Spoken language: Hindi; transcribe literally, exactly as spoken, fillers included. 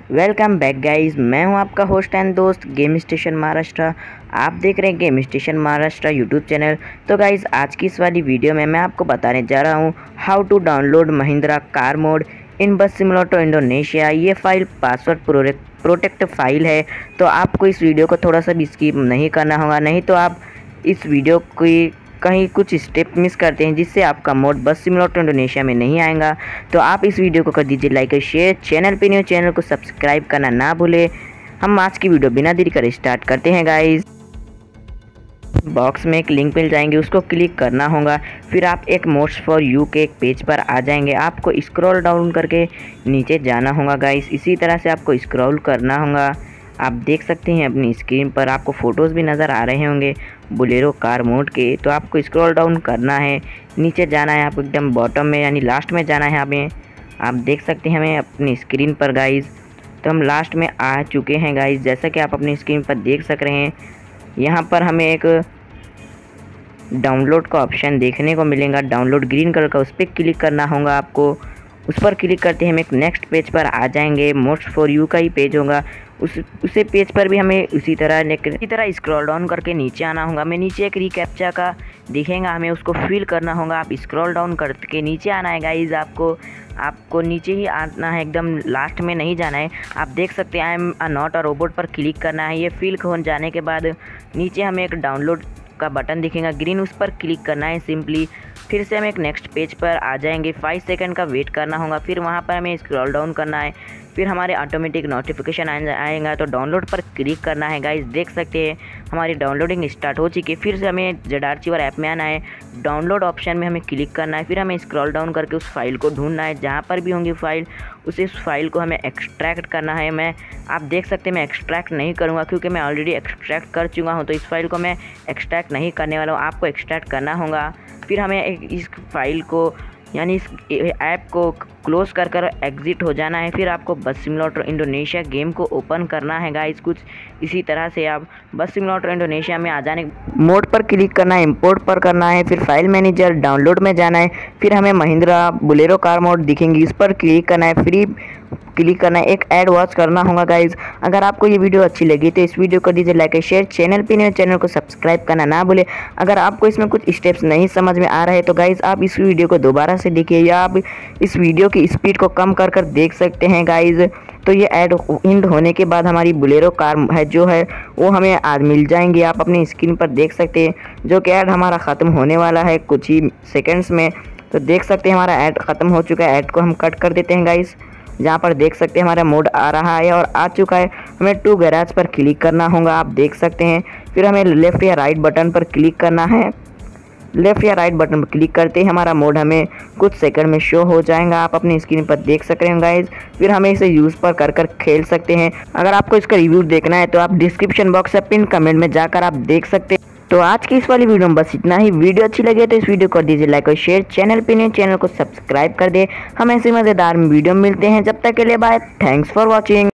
वेलकम बैक गाइस, मैं हूं आपका होस्ट एंड दोस्त गेम स्टेशन महाराष्ट्र। आप देख रहे हैं game station Maharashtra YouTube channel. तो गाइस, आज की इस वाली वीडियो में मैं आपको बताने जा रहा हूं how to download Mahindra car mod in bus simulator Indonesia. ये फाइल पासवर्ड प्रोटेक्ट फाइल है, तो आपको इस वीडियो को थोड़ा सा भी स्किप नहीं करना होगा, नहीं तो आप इस वीडियो की कहीं कुछ स्टेप मिस करते हैं जिससे आपका मोड बस सिमुलेटर इंडोनेशिया में नहीं आएगा। तो आप इस वीडियो को कर दीजिए लाइक और शेयर। चैनल पे न्यू चैनल को सब्सक्राइब करना ना भूले। हम आज की वीडियो बिना देरी कर स्टार्ट करते हैं गाइस। बॉक्स में एक लिंक मिल जाएंगे, उसको क्लिक करना होगा। फिर आप एक मोड्स फॉर यू के एक पेज पर आ जाएंगे। आपको स्क्रॉल डाउन करके नीचे जाना होगा गाइस। इसी तरह से आपको स्क्रॉल करना होगा। आप देख सकते हैं अपनी स्क्रीन पर आपको फ़ोटोज़ भी नज़र आ रहे होंगे बोलेरो कार मोड के। तो आपको स्क्रॉल डाउन करना है, नीचे जाना है, आपको एकदम बॉटम में यानी लास्ट में जाना है। हमें आप देख सकते हैं हमें अपनी स्क्रीन पर गाइस। तो हम लास्ट में आ चुके हैं गाइस, जैसा कि आप अपनी स्क्रीन पर देख सक रहे हैं। यहाँ पर हमें एक डाउनलोड का ऑप्शन देखने को मिलेगा, डाउनलोड ग्रीन कलर का, उस पर क्लिक करना होगा आपको। उस पर क्लिक करते हैं हम एक नेक्स्ट पेज पर आ जाएंगे। मोस्ट फॉर यू का ही पेज होगा, उस उसे पेज पर भी हमें उसी तरह इसी तरह स्क्रॉल डाउन करके नीचे आना होगा। हमें नीचे एक रिकैप्चा का दिखेगा, हमें उसको फिल करना होगा। आप स्क्रॉल डाउन करके नीचे आना है गाइज। आपको आपको नीचे ही आना है, एकदम लास्ट में नहीं जाना है। आप देख सकते हैं I am a not a robot पर क्लिक करना है। ये फिल हो जाने के बाद नीचे हमें एक डाउनलोड का बटन दिखेगा ग्रीन, उस पर क्लिक करना है सिंपली। फिर से हम एक नेक्स्ट पेज पर आ जाएंगे। फाइव सेकंड का वेट करना होगा। फिर वहाँ पर हमें स्क्रॉल डाउन करना है। फिर हमारे ऑटोमेटिक नोटिफिकेशन आएगा, तो डाउनलोड पर क्लिक करना है गाइस। देख सकते हैं हमारी डाउनलोडिंग स्टार्ट हो चुकी है। फिर से हमें जेडार्चिवर ऐप में आना है, डाउनलोड ऑप्शन में हमें क्लिक करना है। फिर हमें स्क्रॉल डाउन करके उस फाइल को ढूंढना है, जहाँ पर भी होंगी फाइल उसे उस फाइल को हमें एक्सट्रैक्ट करना है। मैं आप देख सकते हैं मैं एक्सट्रैक्ट नहीं करूँगा क्योंकि मैं ऑलरेडी एक्सट्रैक्ट कर चुका हूँ, तो इस फाइल को मैं एक्सट्रैक्ट नहीं करने वाला हूँ। आपको एक्सट्रैक्ट करना होगा। फिर हमें इस फाइल को यानी इस ऐप को क्लोज कर कर एग्ज़िट हो जाना है। फिर आपको बस सिमुलेटर इंडोनेशिया गेम को ओपन करना है गाइस। कुछ इसी तरह से आप बस सिमुलेटर इंडोनेशिया में आ जाने मोड पर क्लिक करना है, इंपोर्ट पर करना है। फिर फाइल मैनेजर डाउनलोड में जाना है। फिर हमें महिंद्रा बोलेरो कार मोड दिखेंगी, उस पर क्लिक करना है, फ्री क्लिक करना है, एक ऐड वॉच करना होगा गाइज। अगर आपको ये वीडियो अच्छी लगी तो इस वीडियो को दीजिए लाइक और शेयर। चैनल पे नए चैनल को सब्सक्राइब करना ना भूले। अगर आपको इसमें कुछ स्टेप्स नहीं समझ में आ रहे तो गाइज आप इस वीडियो को दोबारा से देखिए, या आप इस वीडियो की स्पीड को कम कर कर देख सकते हैं गाइज। तो ये ऐड इंड होने के बाद हमारी बोलेरो कार है जो है वो हमें आज मिल जाएंगी। आप अपनी स्क्रीन पर देख सकते हैं, जो कि ऐड हमारा ख़त्म होने वाला है कुछ ही सेकेंड्स में। तो देख सकते हैं हमारा ऐड ख़त्म हो चुका है। ऐड को हम कट कर देते हैं गाइज। जहाँ पर देख सकते हैं हमारा मोड आ रहा है और आ चुका है। हमें टू गैराज पर क्लिक करना होगा, आप देख सकते हैं। फिर हमें लेफ़्ट या राइट बटन पर क्लिक करना है। लेफ़्ट या राइट बटन पर क्लिक करते ही हमारा मोड हमें कुछ सेकंड में शो हो जाएगा, आप अपनी स्क्रीन पर देख सक रहे हैं गाइज। फिर हमें इसे यूज़ पर कर कर खेल सकते हैं। अगर आपको इसका रिव्यू देखना है तो आप डिस्क्रिप्शन बॉक्स या पिन कमेंट में जाकर आप देख सकते हैं। तो आज की इस वाली वीडियो में बस इतना ही। वीडियो अच्छी लगे तो इस वीडियो को दीजिए लाइक और शेयर। चैनल पे नए चैनल को सब्सक्राइब कर दे। हम ऐसे मज़ेदार वीडियो मिलते हैं, जब तक के लिए बाय। Thanks for watching.